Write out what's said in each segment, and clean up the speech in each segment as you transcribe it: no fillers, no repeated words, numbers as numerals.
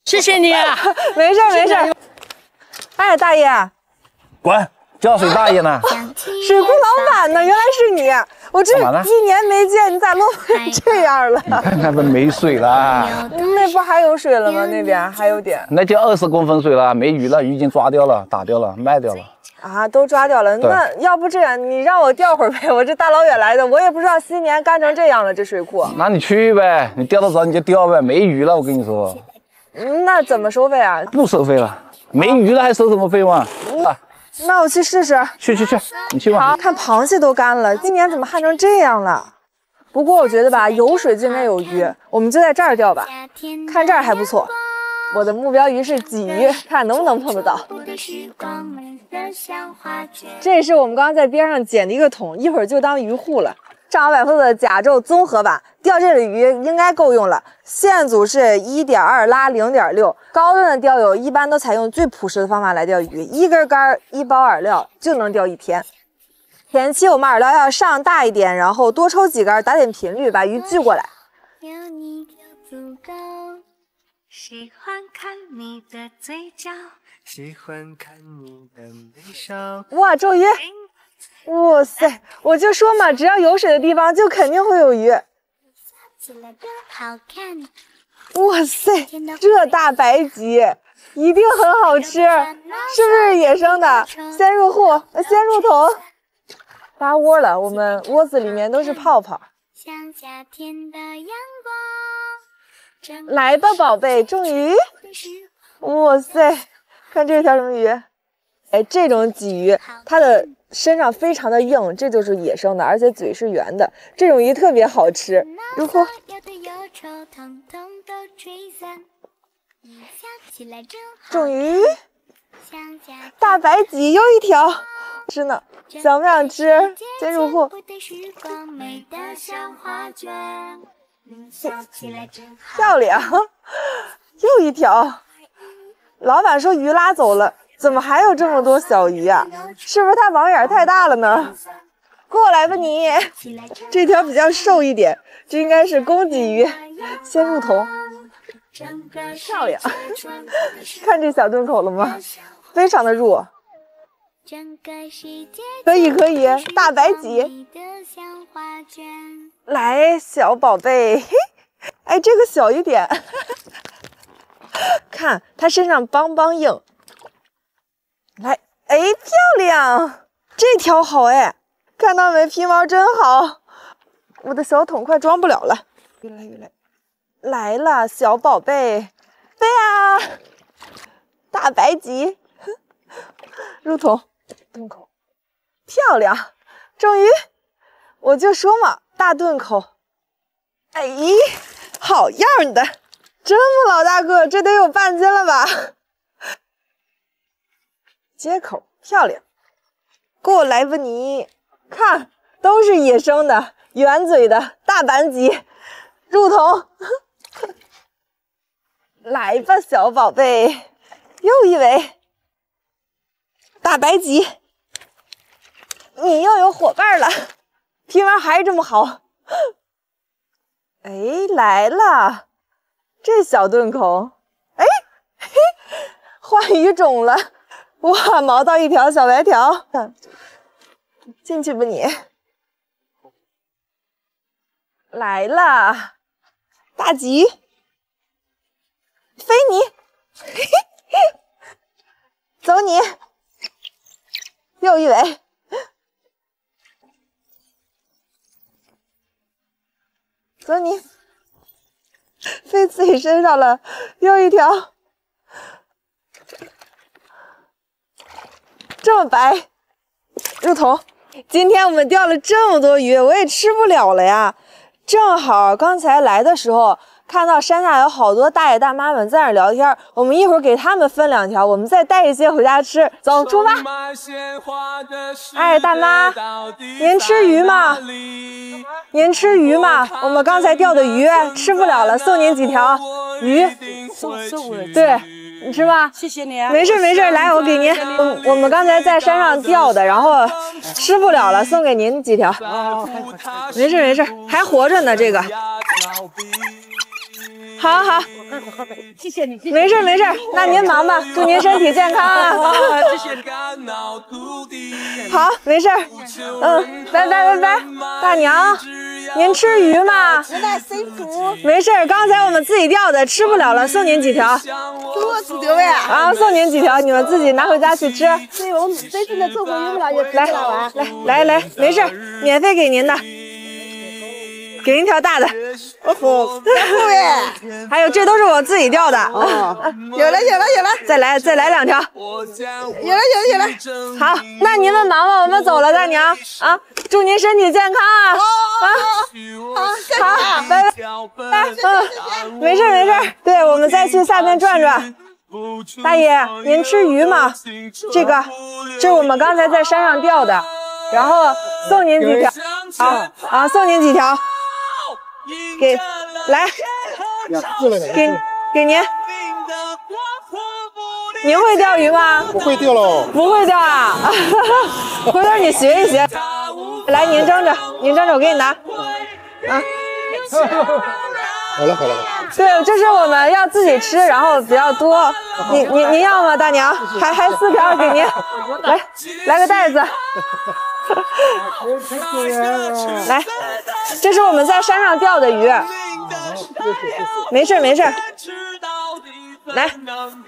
谢谢你啊。 没事没事。哎，大爷， 滚！叫谁大爷呢？ 水库老板呢？原来是你！我这1年没见，你咋落成这样了？ 你看看这没水了。 那不还有水了吗？那边还有点。 那就20公分水了，没鱼了，鱼已经抓掉了，打掉了，卖掉了。 啊，都抓掉了。那要不这样，你让我钓会儿呗？我这大老远来的，我也不知道新年干成这样了，这水库。 那你去呗，你钓得着你就钓呗，没鱼了，我跟你说。 那怎么收费啊？ 不收费了，没鱼了还收什么费嘛？ 那我去试试。 去，你去吧。 好，看螃蟹都干了，今年怎么旱成这样了？不过我觉得吧，有水就应该有鱼，我们就在这儿钓吧。看这儿还不错。我的目标鱼是鲫鱼，看能不能碰得到。这是我们刚刚在边上捡的一个桶，一会儿就当鱼护了。正好百货的甲胄综合版，钓这里鱼应该够用了。线组是1.2拉0.6，高端的钓友一般都采用最朴实的方法来钓鱼，一根竿1包饵料就能钓1天。前期我们饵料要上大一点，然后多抽几根，打点频率，把鱼聚过来。有你就足够。喜欢看你的嘴角，喜欢看你的微笑。哇，周鱼！哇塞，我就说嘛，只要有水的地方就肯定会有鱼。哇塞，这大白鲫一定很好吃，是不是野生的？先入户，先入桶。发窝了，我们窝子里面都是泡泡。来吧，宝贝，中鱼！哇塞，看这条什么鱼？哎，这种鲫鱼，它的身上非常的硬，这就是野生的，而且嘴是圆的，这种鱼特别好吃。如果中鱼，大白鲫又一条，吃呢，想不想吃？先入户。漂亮，又一条。老板说鱼拉走了，怎么还有这么多小鱼啊？是不是它网眼太大了呢？过来吧你，这条比较瘦一点，这应该是公鲫鱼，先入桶。漂亮，看这小顿口了吗？非常的入。可以，大白鲫。来，小宝贝，哎，这个小一点，看它身上邦邦硬。来，哎，漂亮，这条好哎，看到没？皮毛真好，我的小桶快装不了了。越来，来了，小宝贝，飞啊！大白鲫，入桶，顿口，漂亮，终于，我就说嘛。大顿口，哎，好样的！这么老大个，这得有半斤了吧？接口漂亮，过来吧你！看，都是野生的，圆嘴的大板鲫，入桶。来吧，小宝贝，又一尾大白鲫，你又有伙伴了。皮毛还是这么好，哎，来了，这小顿口，哎，嘿，换鱼种了，哇，毛到一条小白条，进去吧你，来了，大鲫，飞你，嘿嘿，走你，又一尾。走你，飞自己身上了，又一条，这么白，入桶。今天我们钓了这么多鱼，我也吃不了了呀。正好刚才来的时候看到山下有好多大爷大妈们在那儿聊天，我们一会儿给他们分2条，我们再带一些回家吃。走，出发！哎，大妈，您吃鱼吗？您吃鱼吗？我们刚才钓的鱼吃不了了，送您几条鱼。 送我？ 对，你吃吗？ 谢谢你啊。 没事，来，我给您。我们刚才在山上钓的，然后吃不了了，送给您几条。没事，还活着呢，这个。 好好， 谢谢你， 没事没事，那您忙吧，祝您身体健康啊！ 谢谢你。 好，没事，拜拜拜拜，大娘，您吃鱼吗？ 我来辛苦， 没事，刚才我们自己钓的，吃不了了，送您几条。 给我几条呀？ 啊，送您几条，你们自己拿回家去吃。 对，我们这次的做过鱼不了，也吃不了啊。 来，没事，免费给您的，给您条大的。 哦吼，不哎， 还有这都是我自己钓的。 哦，有了， 再来2条。 有了。 好，那您们忙吧，我们走了，大娘啊，祝您身体健康啊！好，拜拜。没事。对，我们再去下面转转。大爷，您吃鱼吗？这是我们刚才在山上钓的，然后送您几条。好，送您几条。来，给您。您会钓鱼吗？ 不会钓喽。 不会钓啊？回头你学一学。来，您蒸着，我给你拿。啊。 好了。 对，这是我们要自己吃，然后比较多。您要吗，大娘？还4条给您。来个袋子。来，这是我们在山上钓的鱼。没事。来，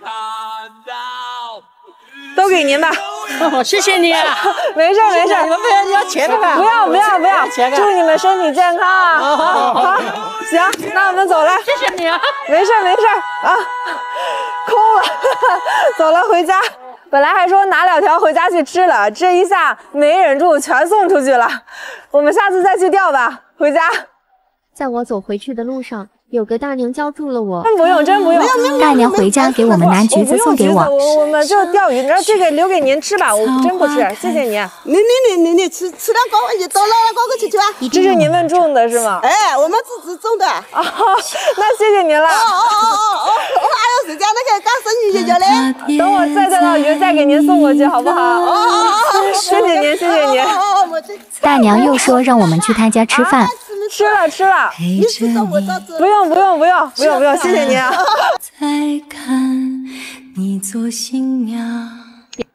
都给您吧。 谢谢你啊。 没事。 你们不要钱的吧？ 不要，祝你们身体健康啊！好，行，那我们走了。 谢谢你啊。 没事啊，空了，走了回家。本来还说拿2条回家去吃了，这一下没忍住，全送出去了。我们下次再去钓吧，回家。 在我走回去的路上，有个大娘叫住了我。 真不用。 大娘回家给我们拿橘子送给我。 我们就钓鱼，你知道这个留给您吃吧，我真不吃，谢谢您。 你吃2个回去，到姥姥哥哥去啊。 这是你们种的是吗？ 哎，我们自己种的。 那谢谢您了。 我还有时间那个干生意去嘞。 等我再钓到鱼，再给您送过去，好不好？谢谢您。 大娘又说让我们去她家吃饭。 吃了。不用，谢谢您啊。 再看你做新娘。